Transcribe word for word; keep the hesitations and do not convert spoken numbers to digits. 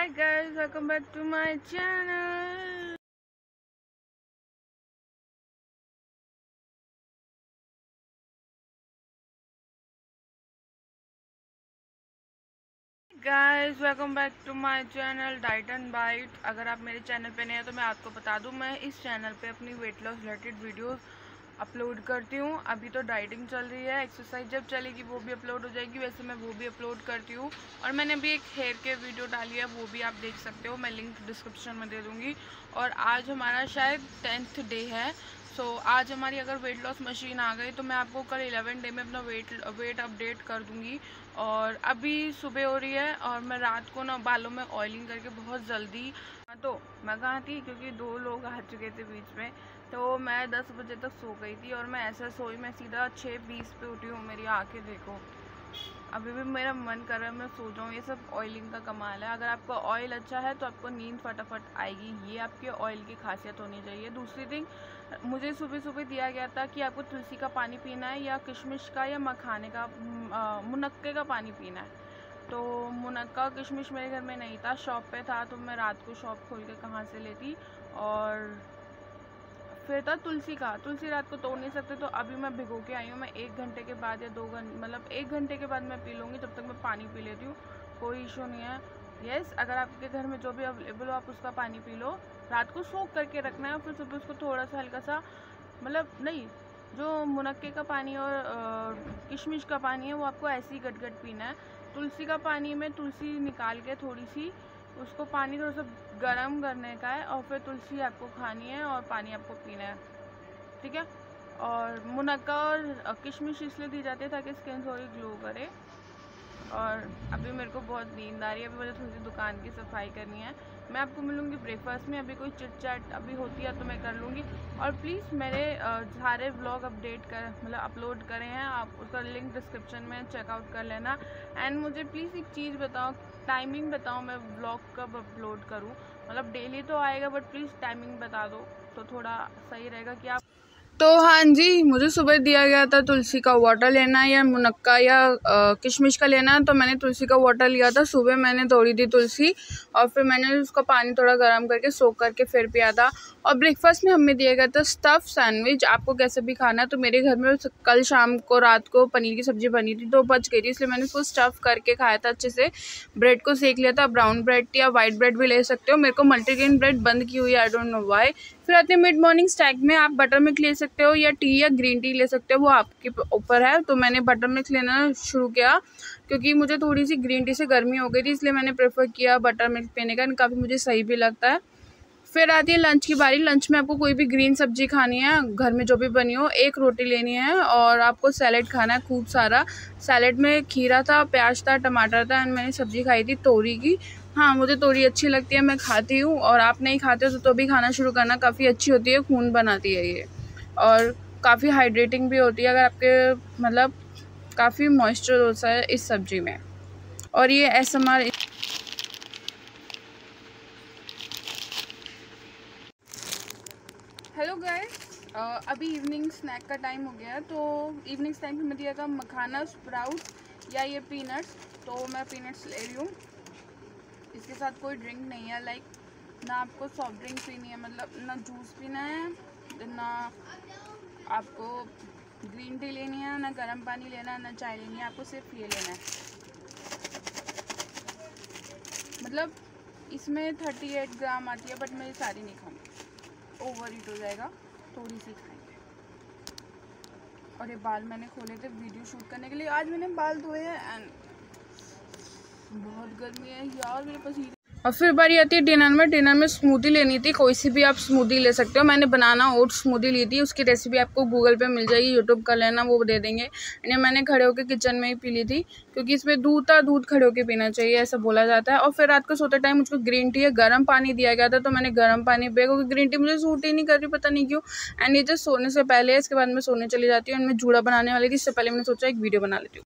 Hi guys, welcome back to my channel. Guys welcome back to my channel diet and bite. अगर आप मेरे channel पे नए हैं तो मैं आपको बता दूं, मैं इस चैनल पे अपनी weight loss related videos upload करती हूँ। अभी तो डाइटिंग चल रही है, एक्सरसाइज जब चलेगी वो भी अपलोड हो जाएगी, वैसे मैं वो भी अपलोड करती हूँ। और मैंने अभी एक हेयर केयर वीडियो डाली है, वो भी आप देख सकते हो, मैं लिंक डिस्क्रिप्शन में दे दूँगी। और आज हमारा शायद टेंथ डे है, सो so, आज हमारी अगर वेट लॉस मशीन आ गई तो मैं आपको कल इलेवन डे में अपना वेट वेट अपडेट कर दूँगी। और अभी सुबह हो रही है और मैं रात को ना बालों में ऑयलिंग करके बहुत जल्दी, तो मैं कहाँ थी क्योंकि दो लोग आ चुके थे बीच में, तो मैं दस बजे तक सो गई थी और मैं ऐसा सोई, मैं सीधा छः बीस पे उठी हूँ। मेरी आंखें देखो, अभी भी मेरा मन कर रहा है मैं सो जाऊँ। ये सब ऑयलिंग का कमाल है। अगर आपका ऑयल अच्छा है तो आपको नींद फटाफट आएगी, ये आपके ऑयल की खासियत होनी चाहिए। दूसरी थिंग, मुझे सुबह सुबह दिया गया था कि आपको तुलसी का पानी पीना है या किशमिश का या मखाने का, मुनक्के का पानी पीना है। तो मुनक्का किशमिश मेरे घर में नहीं था, शॉप पे था, तो मैं रात को शॉप खोल के कहाँ से लेती। और फिर था तुलसी का, तुलसी रात को तोड़ नहीं सकते, तो अभी मैं भिगो के आई हूँ। मैं एक घंटे के बाद या दो घंटे मतलब एक घंटे के बाद मैं पी लूँगी, तब तक मैं पानी पी लेती हूँ, कोई इशू नहीं है। यस, अगर आपके घर में जो भी अवेलेबल हो आप उसका पानी पी लो। रात को सोख करके रखना है और फिर सुबह उसको थोड़ा सा हल्का सा, मतलब नहीं, जो मुनक्के का पानी और किशमिश का पानी है वो आपको ऐसे ही गट गट पीना है। तुलसी का पानी में तुलसी निकाल के थोड़ी सी उसको पानी थोड़ा सा गर्म करने का है और फिर तुलसी आपको खानी है और पानी आपको पीना है, ठीक है। और मुनक्का और किशमिश इसलिए दी जाती है ताकि स्किन थोड़ी ग्लो करे। और अभी मेरे को बहुत नींद आ रही है, अभी मुझे थोड़ी सी दुकान की सफाई करनी है। मैं आपको मिलूँगी ब्रेकफास्ट में, अभी कोई चिट चैट अभी होती है तो मैं कर लूँगी। और प्लीज़ मेरे सारे व्लॉग अपडेट कर मतलब अपलोड करें हैं, आप उसका लिंक डिस्क्रिप्शन में चेकआउट कर लेना। एंड मुझे प्लीज़ एक चीज़ बताओ, टाइमिंग बताओ, मैं व्लॉग कब अपलोड करूँ। मतलब डेली तो आएगा बट प्लीज़ टाइमिंग बता दो तो थोड़ा सही रहेगा कि आप। तो हाँ जी, मुझे सुबह दिया गया था तुलसी का वाटर लेना है या मुनक्का या किशमिश का लेना है, तो मैंने तुलसी का वाटर लिया था। सुबह मैंने तोड़ी थी तुलसी और फिर मैंने उसका पानी थोड़ा गर्म करके सोख करके फिर पिया था। और ब्रेकफास्ट में हमें दिया गया था स्टफ़ सैंडविच, आपको कैसे भी खाना है। तो मेरे घर में कल शाम को रात को पनीर की सब्ज़ी बनी थी तो बच गई थी, इसलिए मैंने उसको स्टफ़ करके खाया था अच्छे से। ब्रेड को सेक लिया था, ब्राउन ब्रेड या वाइट ब्रेड भी ले सकते हो। मेरे को मल्टीग्रेन ब्रेड बंद की हुई है, आई डोंट नो वाई। फिर आते हैं मिड मॉर्निंग स्नैक में, आप बटर मिल्क ले सकते हो या टी या ग्रीन टी ले सकते हो, वो आपके ऊपर है। तो मैंने बटर मिल्क लेना शुरू किया क्योंकि मुझे थोड़ी सी ग्रीन टी से गर्मी हो गई थी, इसलिए मैंने प्रेफर किया बटर मिल्क पीने का, काफ़ी मुझे सही भी लगता है। फिर आती है लंच की बारी। लंच में आपको कोई भी ग्रीन सब्जी खानी है, घर में जो भी बनी हो, एक रोटी लेनी है और आपको सैलेड खाना है खूब सारा। सैलेड में खीरा था, प्याज था, टमाटर था एंड मैंने सब्जी खाई थी तोरी की। हाँ, मुझे तोरी अच्छी लगती है, मैं खाती हूँ। और आप नहीं खाते हो तो, तो भी खाना शुरू करना, काफ़ी अच्छी होती है, खून बनाती है ये और काफ़ी हाइड्रेटिंग भी होती है। अगर आपके मतलब काफ़ी मॉइस्चर होता है इस सब्जी में। और ये S M R. Hello guys, अभी इवनिंग स्नैक का टाइम हो गया है, तो इवनिंग स्नैक में दिया था मखाना स्प्राउट या ये पीनट्स, तो मैं पीनट्स ले रही हूँ। इसके साथ कोई ड्रिंक नहीं है, लाइक ना आपको सॉफ्ट ड्रिंक पीनी है, मतलब ना जूस पीना है, ना आपको ग्रीन टी लेनी है, ना गर्म पानी लेना है, ना चाय लेनी है, आपको सिर्फ ये लेना है। मतलब इसमें अड़तीस ग्राम आती है बट मैं ये सारी नहीं खाऊंगी, ओवर ईट हो जाएगा, थोड़ी सी खाएंगे। और ये बाल मैंने खोले थे वीडियो शूट करने के लिए, आज मैंने बाल धोए हैं एंड बहुत गर्मी है यार मेरे पास। और फिर बारी आती है डिनर में। डिनर में स्मूदी लेनी थी, कोई सी भी आप स्मूदी ले सकते हो। मैंने बनाना ओट स्मूदी ली थी, उसकी रेसिपी आपको गूगल पे मिल जाएगी, यूट्यूब कर लेना, वो दे देंगे। यानी मैंने खड़े होकर किचन में ही पी ली थी क्योंकि इसमें दूध था, दूध खड़े होकर पीना चाहिए ऐसा बोला जाता है। और फिर रात को सोते टाइम मुझको ग्रीन टी या गर्म पानी दिया गया था, तो मैंने गर्म पानी पिया क्योंकि ग्रीन टी मुझे सूट ही नहीं कर रही, पता नहीं क्यों। एंड ये जस्ट सोने से पहले है, इसके बाद मैं सोने चली जाती हूँ। एंड मैं जूड़ा बनाने वाली थी, इससे पहले मैंने सोचा एक वीडियो बना लेती हूँ।